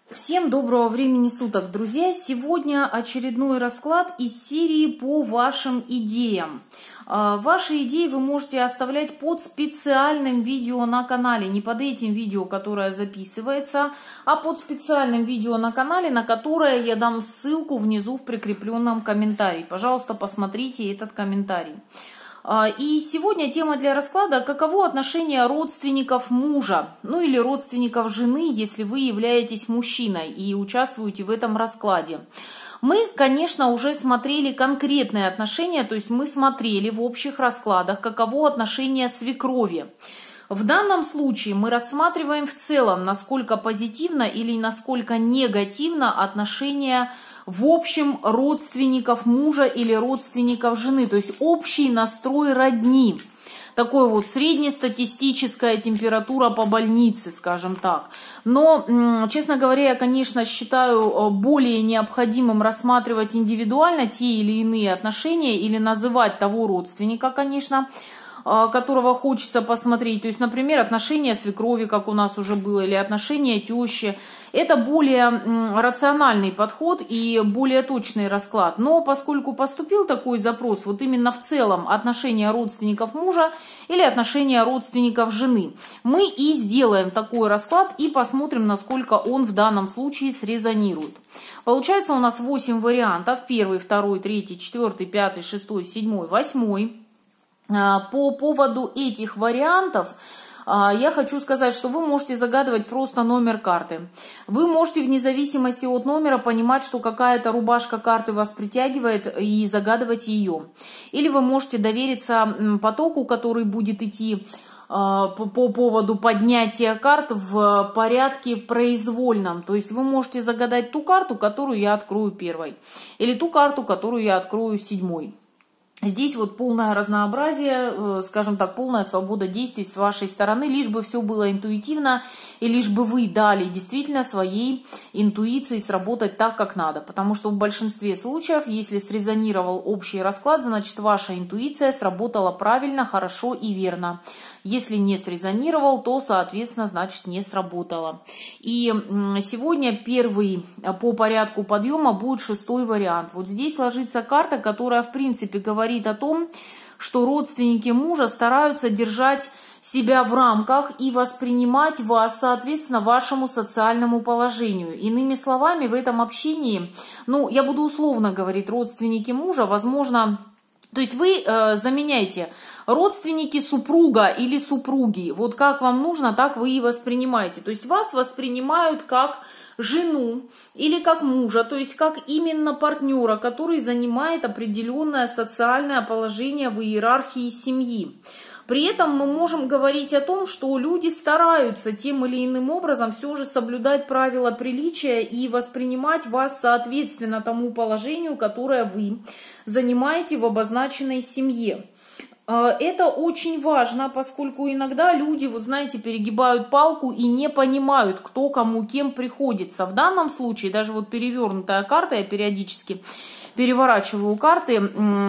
Всем доброго времени суток, друзья! Сегодня очередной расклад из серии по вашим идеям. Ваши идеи вы можете оставлять под специальным видео на канале, не под этим видео, которое записывается, а под специальным видео на канале, на которое я дам ссылку внизу в прикрепленном комментарии. Пожалуйста, посмотрите этот комментарий. И сегодня тема для расклада: каково отношение родственников мужа, ну или родственников жены, если вы являетесь мужчиной и участвуете в этом раскладе. Мы, конечно, уже смотрели конкретные отношения, то есть мы смотрели в общих раскладах, каково отношение свекрови. В данном случае мы рассматриваем в целом, насколько позитивно или насколько негативно отношение в общем родственников мужа или родственников жены, то есть общий настрой родни. Такой вот среднестатистическая температура по больнице, скажем так. Но, честно говоря, я, конечно, считаю более необходимым рассматривать индивидуально те или иные отношения или называть того родственника, конечно, которого хочется посмотреть. То есть, например, отношения свекрови, как у нас уже было, или отношения тещи. Это более рациональный подход и более точный расклад. Но поскольку поступил такой запрос, вот именно в целом отношения родственников мужа или отношения родственников жены, мы и сделаем такой расклад и посмотрим, насколько он в данном случае срезонирует. Получается у нас 8 вариантов. 1, 2, 3, 4, 5, 6, 7, 8. По поводу этих вариантов я хочу сказать, что вы можете загадывать просто номер карты. Вы можете вне зависимости от номера понимать, что какая-то рубашка карты вас притягивает, и загадывать ее. Или вы можете довериться потоку, который будет идти по поводу поднятия карт в порядке произвольном. То есть вы можете загадать ту карту, которую я открою первой, или ту карту, которую я открою седьмой. Здесь вот полное разнообразие, скажем так, полная свобода действий с вашей стороны, лишь бы все было интуитивно и лишь бы вы дали действительно своей интуиции сработать так, как надо. Потому что в большинстве случаев, если срезонировал общий расклад, значит ваша интуиция сработала правильно, хорошо и верно. Если не срезонировал, то, соответственно, значит не сработало. И сегодня первый по порядку подъема будет 6-й вариант. Вот здесь ложится карта, которая, в принципе, говорит о том, что родственники мужа стараются держать себя в рамках и воспринимать вас, соответственно, вашему социальному положению. Иными словами, в этом общении, я буду условно говорить, родственники мужа, возможно, то есть вы заменяете родственники супруга или супруги. Вот как вам нужно, так вы и воспринимаете. То есть вас воспринимают как жену или как мужа, то есть как именно партнера, который занимает определенное социальное положение в иерархии семьи. При этом мы можем говорить о том, что люди стараются тем или иным образом все же соблюдать правила приличия и воспринимать вас соответственно тому положению, которое вы занимаете в обозначенной семье. Это очень важно, поскольку иногда люди, вот знаете, перегибают палку и не понимают, кто кому кем приходится. В данном случае, даже вот перевернутая карта, я периодически переворачиваю карты,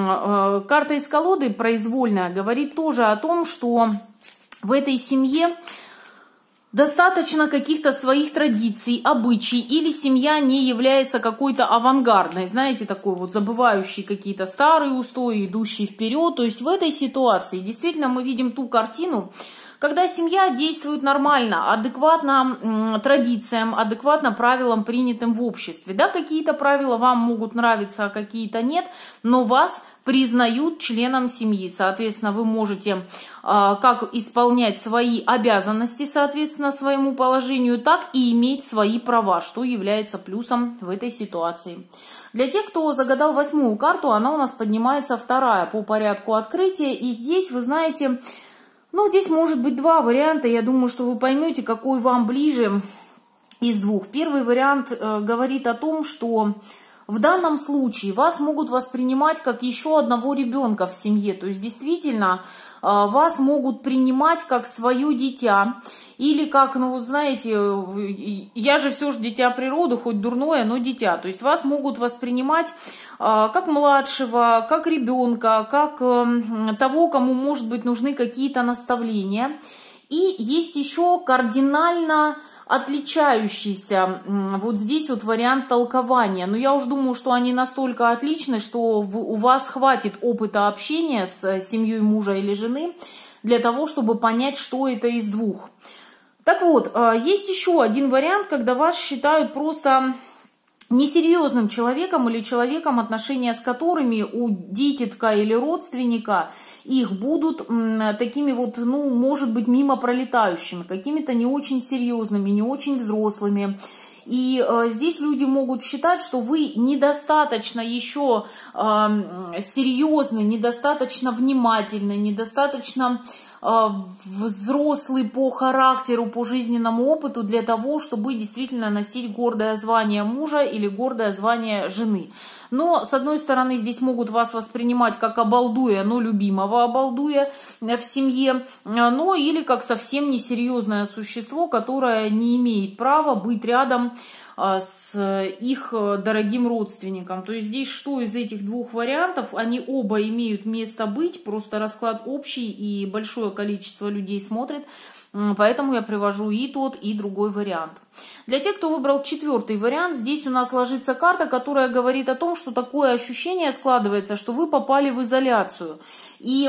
карта из колоды произвольная говорит тоже о том, что в этой семье достаточно каких-то своих традиций, обычаев, или семья не является какой-то авангардной, знаете, такой вот забывающей какие-то старые устои, идущей вперед. То есть в этой ситуации действительно мы видим ту картину, когда семья действует нормально, адекватно традициям, адекватно правилам, принятым в обществе. Да, какие-то правила вам могут нравиться, а какие-то нет, но вас признают членом семьи. Соответственно, вы можете как исполнять свои обязанности, соответственно, своему положению, так и иметь свои права, что является плюсом в этой ситуации. Для тех, кто загадал 8-ю карту, она у нас поднимается 2-я по порядку открытия. И здесь, вы знаете, здесь может быть 2 варианта. Я думаю, что вы поймете, какой вам ближе из 2. Первый вариант говорит о том, что в данном случае вас могут воспринимать как еще одного ребенка в семье. То есть действительно вас могут принимать как свое дитя. Или как, знаете, я же все же дитя природы, хоть дурное, но дитя. То есть вас могут воспринимать как младшего, как ребенка, как того, кому, может быть, нужны какие-то наставления. И есть еще кардинально отличающийся вот здесь вот вариант толкования. Но я уж думаю, что они настолько отличны, что у вас хватит опыта общения с семьей мужа или жены для того, чтобы понять, что это из двух. Так вот, есть еще один вариант, когда вас считают просто несерьезным человеком или человеком, отношения с которыми у дитятка или родственника их будут такими вот, ну, может быть, мимо пролетающими, какими-то не очень серьезными, не очень взрослыми. И здесь люди могут считать, что вы недостаточно еще серьезны, недостаточно внимательны, недостаточно взрослый по характеру, по жизненному опыту для того, чтобы действительно носить гордое звание мужа или гордое звание жены. Но, с одной стороны, здесь могут вас воспринимать как обалдуя, но любимого обалдуя в семье, но или как совсем несерьезное существо, которое не имеет права быть рядом с их дорогим родственником. То есть здесь что из этих двух вариантов, они оба имеют место быть, просто расклад общий и большое количество людей смотрит, поэтому я привожу и тот, и другой вариант. Для тех, кто выбрал четвертый вариант, здесь у нас ложится карта, которая говорит о том, что такое ощущение складывается, что вы попали в изоляцию. И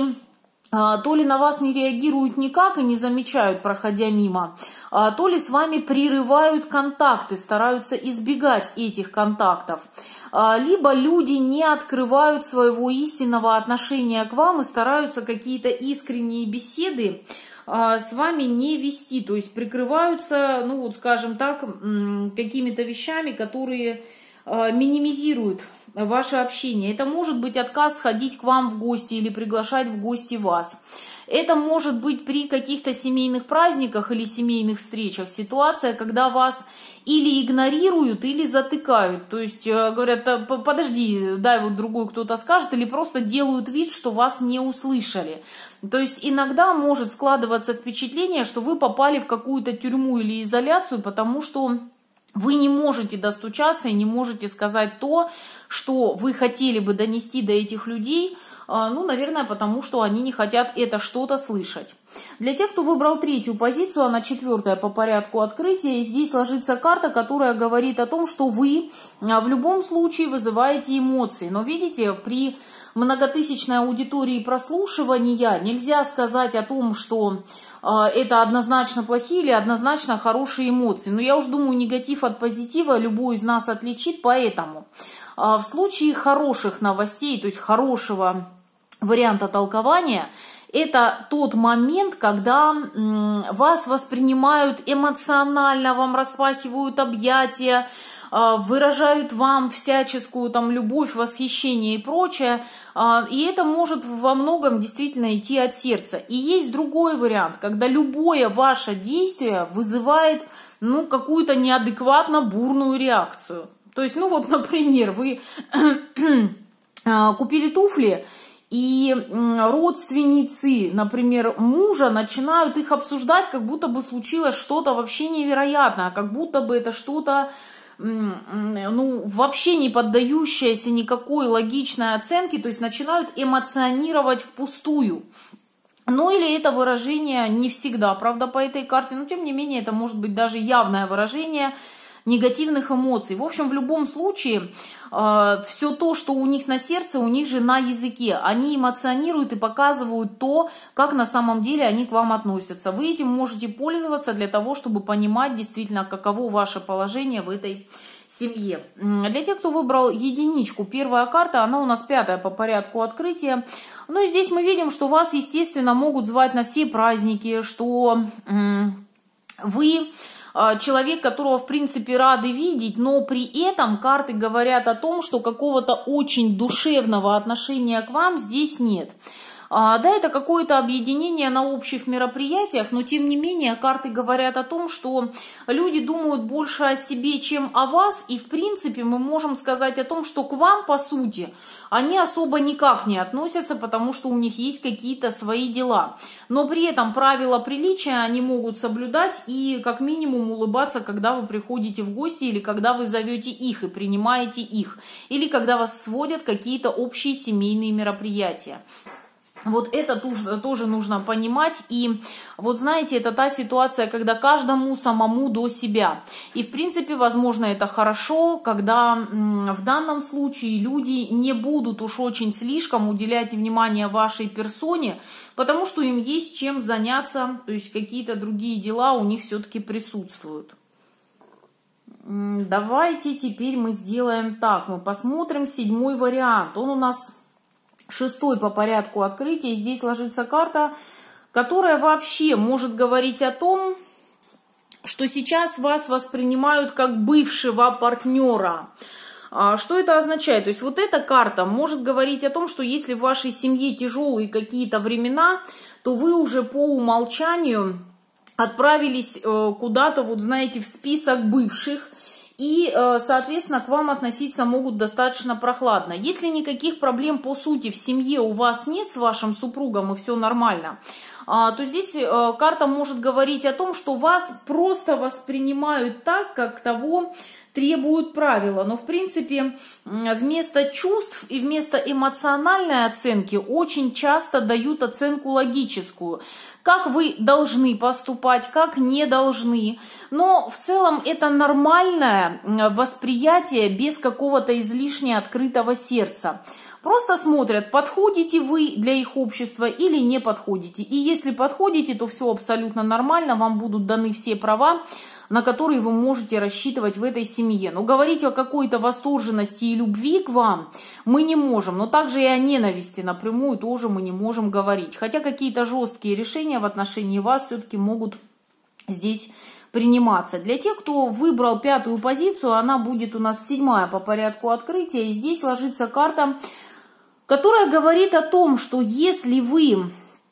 то ли на вас не реагируют никак и не замечают, проходя мимо, то ли с вами прерывают контакты, стараются избегать этих контактов. Либо люди не открывают своего истинного отношения к вам и стараются какие-то искренние беседы с вами не вести, то есть прикрываются, ну вот скажем так, какими-то вещами, которые минимизируют ваше общение. Это может быть отказ ходить к вам в гости или приглашать в гости вас. Это может быть при каких-то семейных праздниках или семейных встречах ситуация, когда вас или игнорируют, или затыкают. То есть говорят, подожди, дай вот другой кто-то скажет, или просто делают вид, что вас не услышали. То есть иногда может складываться впечатление, что вы попали в какую-то тюрьму или изоляцию, потому что вы не можете достучаться и не можете сказать то, что вы хотели бы донести до этих людей, ну, наверное, потому что они не хотят это что-то слышать. Для тех, кто выбрал третью позицию, она четвертая по порядку открытия, и здесь ложится карта, которая говорит о том, что вы в любом случае вызываете эмоции. Но видите, при многотысячной аудитории прослушивания нельзя сказать о том, что это однозначно плохие или однозначно хорошие эмоции. Но я уж думаю, негатив от позитива любой из нас отличит, поэтому в случае хороших новостей, то есть хорошего варианта толкования, это тот момент, когда вас воспринимают эмоционально, вам распахивают объятия, выражают вам всяческую там любовь, восхищение и прочее. И это может во многом действительно идти от сердца. И есть другой вариант, когда любое ваше действие вызывает какую-то неадекватно бурную реакцию. То есть, вот, например, вы купили туфли, и родственницы, например, мужа начинают их обсуждать, как будто бы случилось что-то вообще невероятное, как будто бы это что-то вообще не поддающееся никакой логичной оценке, то есть начинают эмоционировать впустую. Или это выражение не всегда, правда, по этой карте, но тем не менее это может быть даже явное выражение негативных эмоций. В общем, в любом случае, все то, что у них на сердце, у них же на языке. Они эмоционируют и показывают то, как на самом деле они к вам относятся. Вы этим можете пользоваться для того, чтобы понимать действительно, каково ваше положение в этой семье. Для тех, кто выбрал единичку, первая карта, она у нас пятая по порядку открытия. И здесь мы видим, что вас, естественно, могут звать на все праздники, что вы человек, которого, в принципе, рады видеть, но при этом карты говорят о том, что какого-то очень душевного отношения к вам здесь нет. Да, это какое-то объединение на общих мероприятиях, но тем не менее карты говорят о том, что люди думают больше о себе, чем о вас, и в принципе мы можем сказать о том, что к вам, по сути, они особо никак не относятся, потому что у них есть какие-то свои дела. Но при этом правила приличия они могут соблюдать и как минимум улыбаться, когда вы приходите в гости или когда вы зовете их и принимаете их, или когда вас сводят какие-то общие семейные мероприятия. Вот это тоже нужно понимать. И вот знаете, это та ситуация, когда каждому самому до себя. И в принципе, возможно, это хорошо, когда в данном случае люди не будут уж очень слишком уделять внимание вашей персоне, потому что им есть чем заняться, то есть какие-то другие дела у них все-таки присутствуют. Давайте теперь мы сделаем так. Мы посмотрим 7-й вариант. Он у нас 6-й по порядку открытия. Здесь ложится карта, которая вообще может говорить о том, что сейчас вас воспринимают как бывшего партнера. Что это означает? То есть вот эта карта может говорить о том, что если в вашей семье тяжелые какие-то времена, то вы уже по умолчанию отправились куда-то, вот знаете, в список бывших. И, соответственно, к вам относиться могут достаточно прохладно. Если никаких проблем по сути в семье у вас нет с вашим супругом и все нормально, то здесь карта может говорить о том, что вас просто воспринимают так, как того требуют правила. Но, в принципе, вместо чувств и вместо эмоциональной оценки очень часто дают оценку логическую. Как вы должны поступать, как не должны. Но в целом это нормальное восприятие без какого-то излишне открытого сердца. Просто смотрят, подходите вы для их общества или не подходите. И если подходите, то все абсолютно нормально, вам будут даны все права, на которые вы можете рассчитывать в этой семье. Но говорить о какой-то восторженности и любви к вам мы не можем. Но также и о ненависти напрямую тоже мы не можем говорить. Хотя какие-то жесткие решения в отношении вас все-таки могут здесь приниматься. Для тех, кто выбрал 5-ю позицию, она будет у нас 7-я по порядку открытия. И здесь ложится карта, которая говорит о том, что если вы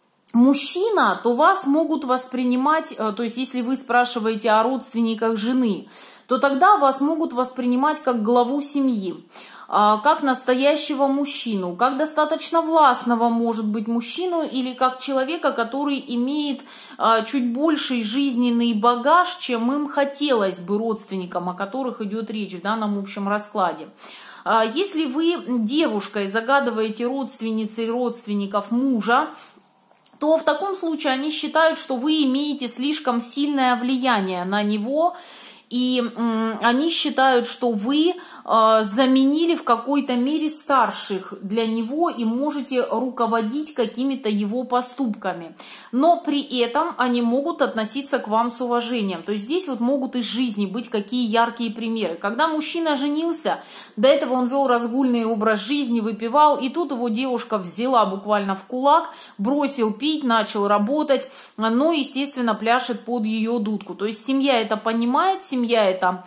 мужчина, то вас могут воспринимать, то есть если вы спрашиваете о родственниках жены, то тогда вас могут воспринимать как главу семьи, как настоящего мужчину, как достаточно властного, может быть, мужчину, или как человека, который имеет чуть больший жизненный багаж, чем им хотелось бы родственникам, о которых идет речь в данном общем раскладе. Если вы девушкой загадываете родственницей родственников мужа, то в таком случае они считают, что вы имеете слишком сильное влияние на него, и они считают, что вы заменили в какой-то мере старших для него и можете руководить какими-то его поступками. Но при этом они могут относиться к вам с уважением. То есть здесь вот могут из жизни быть какие яркие примеры. Когда мужчина женился, до этого он вел разгульный образ жизни, выпивал, и тут его девушка взяла буквально в кулак, бросил пить, начал работать, но, естественно, пляшет под ее дудку. То есть семья это понимает, семья это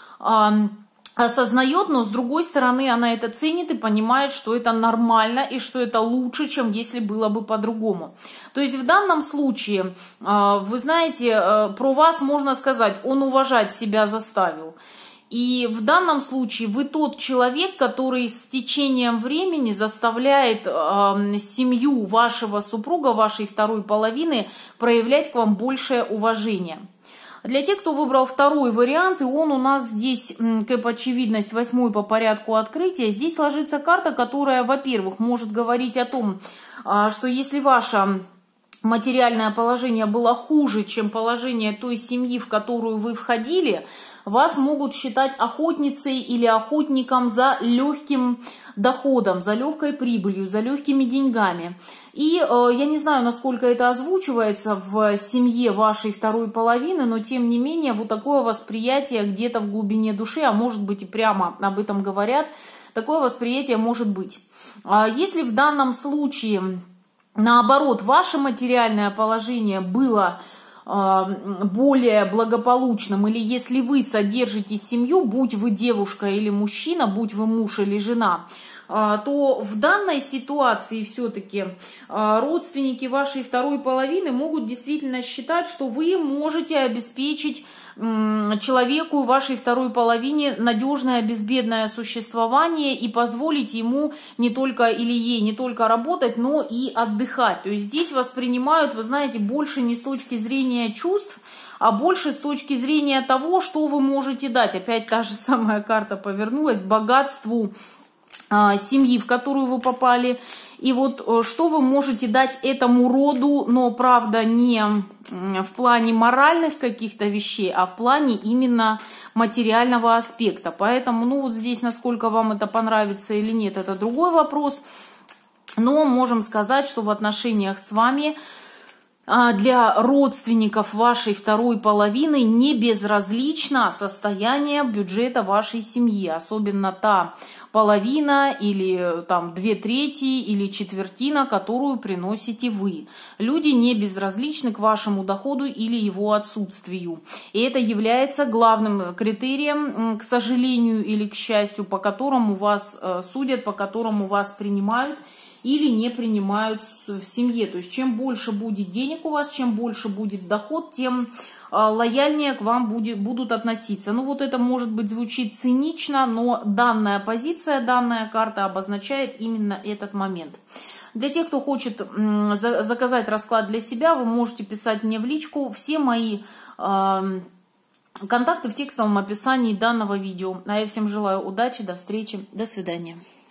осознает, но с другой стороны она это ценит и понимает, что это нормально и что это лучше, чем если было бы по-другому. То есть в данном случае, вы знаете, про вас можно сказать, он уважать себя заставил. И в данном случае вы тот человек, который с течением времени заставляет семью вашего супруга, вашей второй половины, проявлять к вам большее уважение. Для тех, кто выбрал 2-й вариант, и он у нас здесь, как очевидность, 8-й по порядку открытия, здесь ложится карта, которая, во-первых, может говорить о том, что если ваше материальное положение было хуже, чем положение той семьи, в которую вы входили, вас могут считать охотницей или охотником за легким доходом, за легкой прибылью, за легкими деньгами. И я не знаю, насколько это озвучивается в семье вашей второй половины, но тем не менее вот такое восприятие где-то в глубине души, а может быть и прямо об этом говорят, такое восприятие может быть. Если в данном случае, наоборот, ваше материальное положение было более благополучным, или если вы содержите семью, будь вы девушка или мужчина, будь вы муж или жена, то в данной ситуации все-таки родственники вашей второй половины могут действительно считать, что вы можете обеспечить человеку, вашей второй половине, надежное безбедное существование и позволить ему не только или ей не только работать, но и отдыхать. То есть здесь воспринимают, вы знаете, больше не с точки зрения чувств, а больше с точки зрения того, что вы можете дать. Опять та же самая карта повернулась, богатству семьи, в которую вы попали. И вот что вы можете дать этому роду, но, правда, не в плане моральных каких-то вещей, а в плане именно материального аспекта. Поэтому, ну вот здесь, насколько вам это понравится или нет, это другой вопрос. Но можем сказать, что в отношениях с вами для родственников вашей второй половины не безразлично состояние бюджета вашей семьи, особенно та половина или там 2/3 или четвертина, которую приносите вы. Люди не безразличны к вашему доходу или его отсутствию. И это является главным критерием, к сожалению или к счастью, по которому вас судят, по которому вас принимают или не принимают в семье. То есть чем больше будет денег у вас, чем больше будет доход, тем лояльнее к вам будут относиться. Ну вот это, может быть, звучит цинично, но данная позиция, данная карта обозначает именно этот момент. Для тех, кто хочет заказать расклад для себя, вы можете писать мне в личку. Все мои контакты в текстовом описании данного видео. А я всем желаю удачи, до встречи, до свидания.